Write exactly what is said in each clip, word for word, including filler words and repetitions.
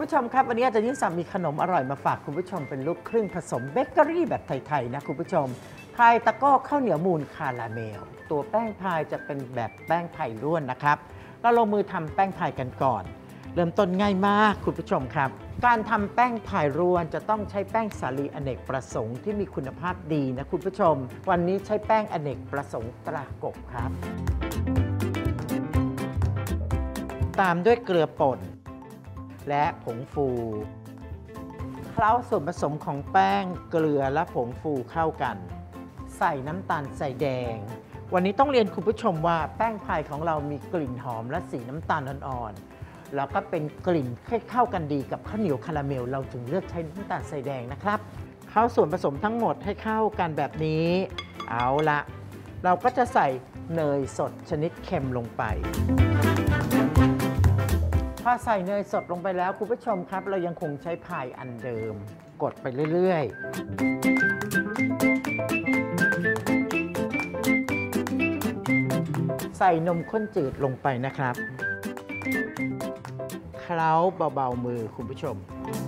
ผู้ชมครับวันนี้อาจารย์ยิ่งศักดิ์มีขนมอร่อยมาฝากคุณผู้ชมเป็นลูกครึ่งผสมเบเกอรี่แบบไทยๆนะคุณผู้ชมพายตะโก้ข้าวเหนียวมูนคาราเมลตัวแป้งพายจะเป็นแบบแป้งไผ่ร่วนนะครับเราลงมือทำแป้งพายกันก่อนเริ่มต้นง่ายมากคุณผู้ชมครับการทำแป้งพายร่วนจะต้องใช้แป้งสาลีอเนกประสงค์ที่มีคุณภาพดีนะคุณผู้ชมวันนี้ใช้แป้งอเนกประสงค์ตรากบครับตามด้วยเกลือป่นและผงฟูเคล้าส่วนผสมของแป้งเกลือและผงฟูเข้ากันใส่น้ำตาลใส่แดงวันนี้ต้องเรียนคุณผู้ชมว่าแป้งพายของเรามีกลิ่นหอมและสีน้ำตาลอ่อนๆแล้วก็เป็นกลิ่นให้เข้ากันดีกับข้าวเหนียวคาราเมลเราจึงเลือกใช้น้ำตาลใส่แดงนะครับเข้าส่วนผสมทั้งหมดให้เข้ากันแบบนี้เอาละเราก็จะใส่เนยสดชนิดเค็มลงไปพอใส่เนยสดลงไปแล้วคุณผู้ชมครับเรายังคงใช้พายอันเดิมกดไปเรื่อยๆใส่นมข้นจืดลงไปนะครับเคล้าเบาๆมือคุณผู้ชม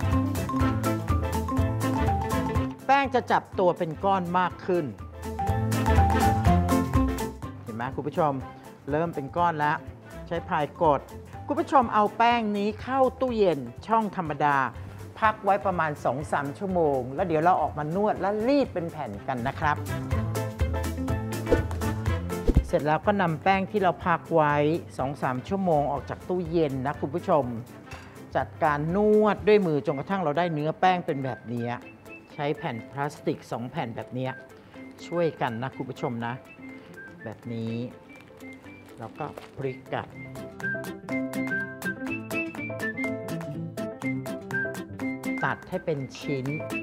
แป้งจะจับตัวเป็นก้อนมากขึ้นเห็นไหมคุณผู้ชมเริ่มเป็นก้อนแล้วใช้พายกดคุณผู้ชมเอาแป้งนี้เข้าตู้เย็นช่องธรรมดาพักไว้ประมาณ สองถึงสาม ชั่วโมงแล้วเดี๋ยวเราออกมานวดและรีดเป็นแผ่นกันนะครับเสร็จแล้วก็นำแป้งที่เราพักไว้ สองถึงสาม ชั่วโมงออกจากตู้เย็นนะคุณผู้ชมจัดการนวดด้วยมือจนกระทั่งเราได้เนื้อแป้งเป็นแบบนี้ใช้แผ่นพลาสติกสองแผ่นแบบนี้ช่วยกันนะคุณผู้ชมนะแบบนี้แล้วก็พลิกกลับตัดให้เป็นชิ้น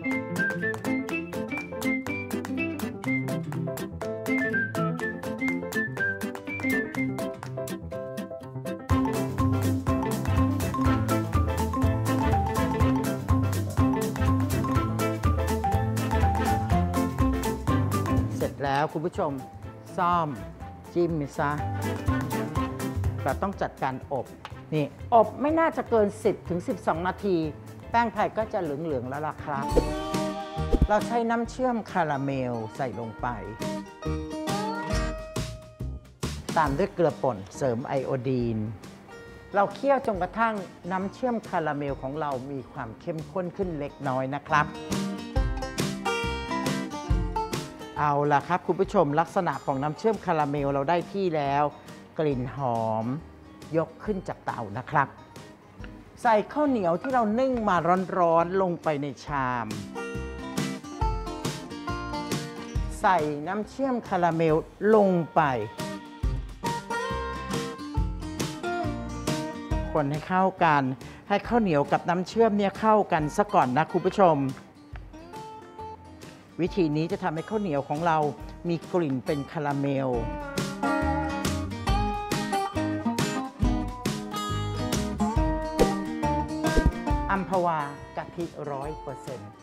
เสร็จแล้วคุณผู้ชมซ่อมจิ้มซะเราต้องจัดการอบนี่อบไม่น่าจะเกิน สิบถึงสิบสอง นาทีแป้งพายก็จะเหลืองๆแล้วล่ะครับเราใช้น้ำเชื่อมคาราเมลใส่ลงไปตามด้วยเกลือป่นเสริมไอโอดีนเราเคี่ยวจนกระทั่งน้ำเชื่อมคาราเมลของเรามีความเข้มข้นขึ้นเล็กน้อยนะครับเอาล่ะครับคุณผู้ชมลักษณะของน้ำเชื่อมคาราเมลเราได้ที่แล้วกลิ่นหอมยกขึ้นจากเตานะครับใส่ข้าวเหนียวที่เรานึ่งมาร้อนๆลงไปในชามใส่น้ำเชื่อมคาราเมลลงไปคนให้เข้ากันให้ข้าวเหนียวกับน้ำเชื่อมเนี่ยเข้ากันซะก่อนนะคุณผู้ชมวิธีนี้จะทำให้ข้าวเหนียวของเรามีกลิ่นเป็นคาราเมลอัมพวากะทิร้อยเปอร์เซ็นต์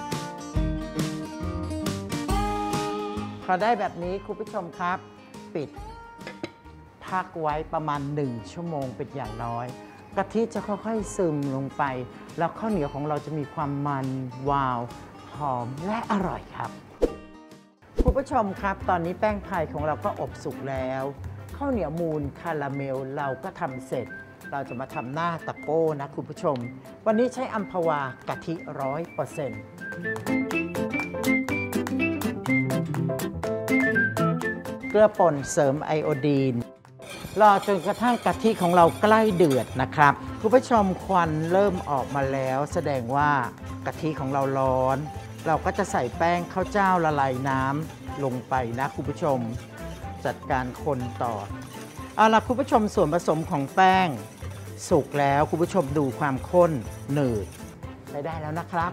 พอได้แบบนี้คุณผู้ชมครับปิดพักไว้ประมาณหนึ่งชั่วโมงเป็นอย่างน้อยกะทิจะค่อยๆซึมลงไปแล้วข้าวเหนียวของเราจะมีความมันวาวหอมและอร่อยครับคุณผู้ชมครับตอนนี้แป้งพายของเราก็อบสุกแล้วข้าวเหนียวมูนคาราเมลเราก็ทำเสร็จเราจะมาทำหน้าตะโก้นะคุณผู้ชมวันนี้ใช้อัมพวากะทิร้อยเปอร์เซ็นต์เกลือป่นเสริมไอโอดีนรอจนกระทั่งกะทิของเราใกล้เดือดนะครับคุณผู้ชมควันเริ่มออกมาแล้วแสดงว่ากะทิของเราร้อนเราก็จะใส่แป้งข้าวเจ้าละลายน้ำลงไปนะคุณผู้ชมจัดการคนต่อเอาล่ะคุณผู้ชมส่วนผสมของแป้งสุกแล้วคุณผู้ชมดูความข้นหนืดใช้ได้แล้วนะครับ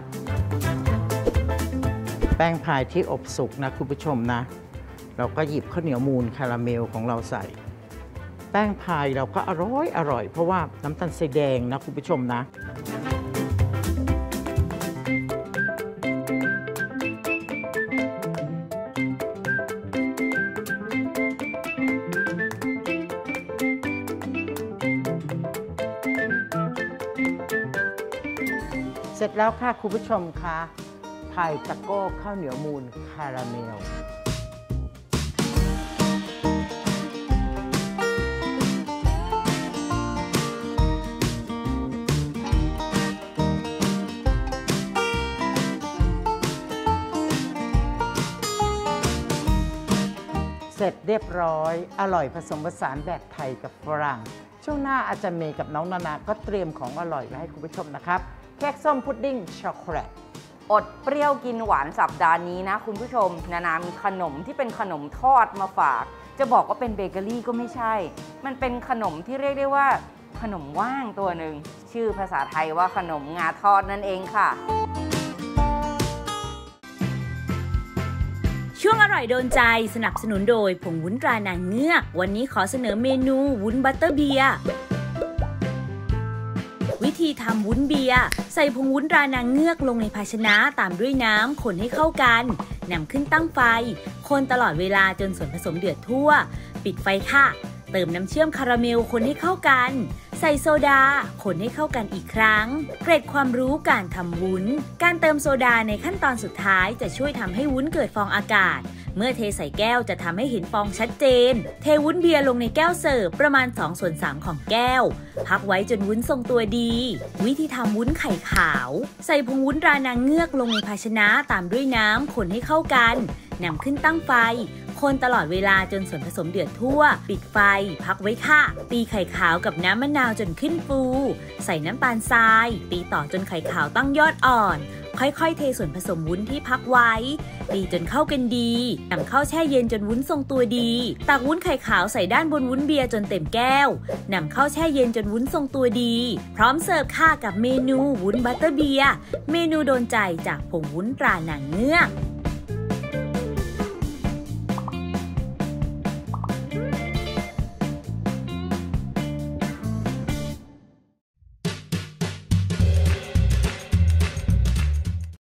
แป้งพายที่อบสุกนะคุณผู้ชมนะเราก็หยิบข้าวเหนียวมูนคาราเมลของเราใส่แป้งพายเราก็อร่อยอร่อยเพราะว่าน้ำตาลทรายแดงนะคุณผู้ชมนะร็จแล้วค่ะคุณผู้ชมคะพายตะโก้ข้าวเหนียวมูนคาราเมลเสร็จเรียบร้อยอร่อยผสมผสานแบบไทยกับฝรั่งช่วงหน้าอาจารย์เมย์กับน้องนานาก็เตรียมของอร่อยไว้ให้คุณผู้ชมนะครับเค้กส้มพุดดิ้งช็อกโกแลตอดเปรี้ยวกินหวานสัปดาห์นี้นะคุณผู้ชมนานามีขนมที่เป็นขนมทอดมาฝากจะบอกว่าเป็นเบเกอรี่ก็ไม่ใช่มันเป็นขนมที่เรียกได้ว่าขนมว่างตัวหนึ่งชื่อภาษาไทยว่าขนมงาทอดนั่นเองค่ะช่วงอร่อยโดนใจสนับสนุนโดยผงวุ้นตรานางเงือกวันนี้ขอเสนอเมนูวุ้นบัตเตอร์เบียร์วิธีทำวุ้นเบียร์ใส่ผงวุ้นตรานางเงือกลงในภาชนะตามด้วยน้ำคนให้เข้ากันนำขึ้นตั้งไฟคนตลอดเวลาจนส่วนผสมเดือดทั่วปิดไฟค่ะเติมน้ำเชื่อมคาราเมลคนให้เข้ากันใส่โซดาคนให้เข้ากันอีกครั้งเกร็ดความรู้การทำวุ้นการเติมโซดาในขั้นตอนสุดท้ายจะช่วยทำให้วุ้นเกิดฟองอากาศเมื่อเทใส่แก้วจะทำให้เห็นฟองชัดเจนเทวุ้นเบียร์ลงในแก้วเสิร์ฟประมาณสองส่วนสามของแก้วพักไว้จนวุ้นทรงตัวดีวิธีทำวุ้นไข่ขาวใส่ผงวุ้นตรานางเงือกลงในภาชนะตามด้วยน้ำคนให้เข้ากันนำขึ้นตั้งไฟคนตลอดเวลาจนส่วนผสมเดือดทั่วปิดไฟพักไว้ค่ะตีไข่ขาวกับน้ำมะนาวจนขึ้นฟูใส่น้ำตาลทรายตีต่อจนไข่ขาวตั้งยอดอ่อนค่อยๆเทส่วนผสมวุ้นที่พักไว้ตีจนเข้ากันดีนำเข้าแช่เย็นจนวุ้นทรงตัวดีตักวุ้นไข่ขาวใส่ด้านบนวุ้นเบียร์จนเต็มแก้วนำเข้าแช่เย็นจนวุ้นทรงตัวดีพร้อมเสิร์ฟค่ะกับเมนูวุ้นบัตเตอร์เบียร์เมนูโดนใจจากผงวุ้นตรานางเงือก